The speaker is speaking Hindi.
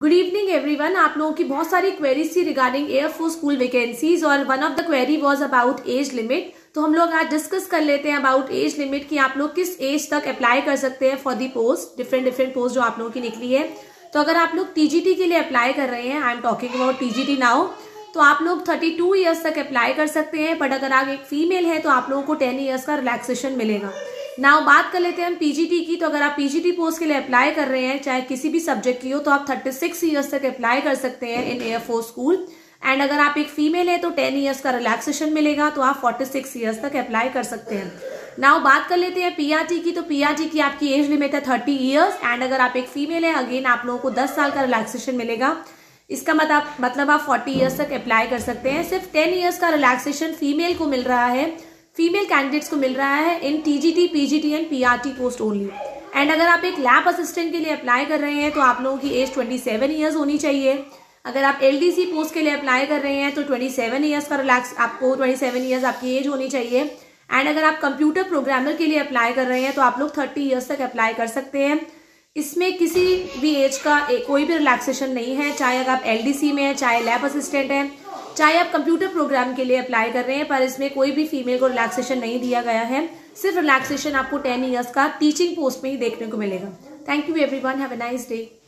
Good evening everyone. आप लोगों की बहुत सारी क्वेरीज थी रिगार्डिंग एयरफोर्स स्कूल वैकेंसीज और one of the query was about age limit. तो हम लोग आज डिस्कस कर लेते हैं अबाउट एज लिमिट कि आप लोग किस एज तक अप्लाई कर सकते हैं for the post, different post जो आप लोगों की निकली है। तो अगर आप लोग टीजीटी के लिए अप्लाई कर रहे हैं, I am talking about TGT now, तो आप लोग 32 ईयर्स तक अप्लाई कर सकते हैं। बट अगर आप एक फीमेल है तो आप लोगों को 10 ईयर्स का रिलैक्सेशन मिलेगा। नाउ बात कर लेते हैं हम पीजीटी की। तो अगर आप पीजीटी पोस्ट के लिए अप्लाई कर रहे हैं, चाहे किसी भी सब्जेक्ट की हो, तो आप 36 ईयर्स तक अप्लाई कर सकते हैं इन एयरफोर्स स्कूल। एंड अगर आप एक फीमेल है तो 10 ईयर्स का रिलैक्सेशन मिलेगा, तो आप 46 ईयर्स तक अप्लाई कर सकते हैं। नाउ बात कर लेते हैं पीआरटी की। तो पीआरटी की आपकी एज लिमिट है 30 ईयर्स। एंड अगर आप एक फीमेल है, अगेन आप लोगों को 10 साल का रिलैक्सेशन मिलेगा। इसका मतलब आप 40 ईयर्स तक अप्लाई कर सकते हैं। सिर्फ 10 ईयर्स का रिलैक्सेशन फीमेल को मिल रहा है, फीमेल कैंडिडेट्स को मिल रहा है in TGT, PGT and PRT post only. And अगर आप एक लैब असिस्टेंट के लिए अप्लाई कर रहे हैं तो आप लोगों की एज 27 ईयर्स होनी चाहिए। अगर आप एलडीसी पोस्ट के लिए अप्लाई कर रहे हैं तो 27 ईयर्स का रिलैक्स, आपको 27 ईयर्स आपकी एज होनी चाहिए। एंड अगर आप कंप्यूटर प्रोग्रामर के लिए अप्लाई कर रहे हैं तो आप लोग 30 ईयर्स तक अप्लाई कर सकते हैं। इसमें किसी भी एज का कोई भी रिलैक्सेशन नहीं है, चाहे अगर आप एलडीसी में है, चाहे लैब असिस्टेंट है, चाहे आप कंप्यूटर प्रोग्राम के लिए अप्लाई कर रहे हैं, पर इसमें कोई भी फीमेल को रिलैक्सेशन नहीं दिया गया है। सिर्फ रिलैक्सेशन आपको 10 ईयर्स का टीचिंग पोस्ट में ही देखने को मिलेगा। Thank you everyone, have a nice day.